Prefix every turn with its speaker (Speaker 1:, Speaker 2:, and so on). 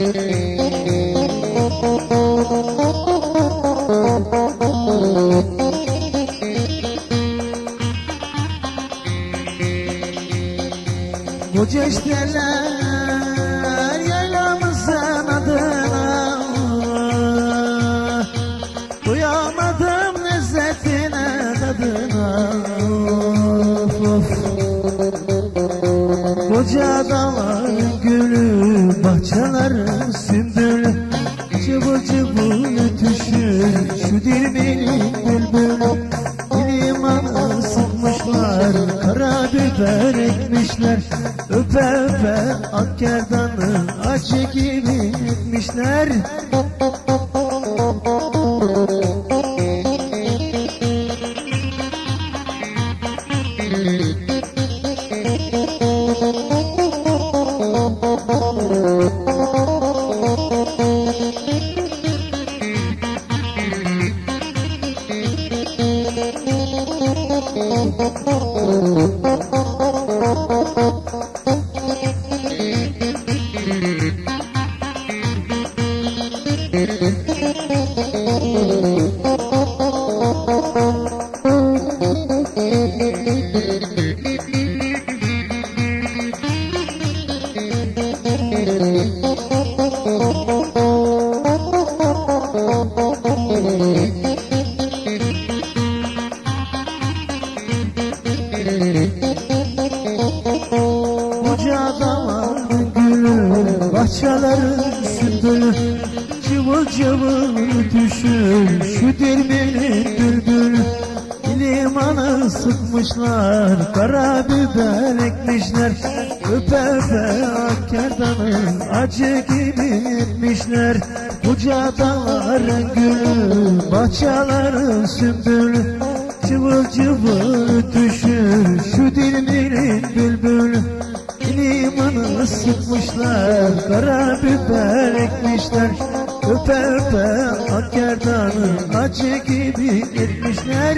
Speaker 1: Bu ceşteler yaylamızın adına, duyamadım lezzetine tadına. Of. Koca dağlar gülü, bahçelerin sümbülü, cıvıl cıvıl ötüşür şu dilbenin bülbülü. Limanı sıkmışlar, karabiber ekmişler, öpe öpe akkerdanı acı gibi etmişler. Koca dağların gülü, bahçelerin sümbülü, cıvıl cıvıl düşür şu dirmenin bülbülü. Limanı sıkmışlar, karabiber ekmişler, öpe öpe akkerdanı acı gibi etmişler. Koca dağların gülü, bahçelerin sümbülü, cıvıl cıvıl düşür şu dilinin bülbülü. Limanı sıkmışlar, karabiber ekmişler, öpe öpe akkerdanı acı gibi etmişler.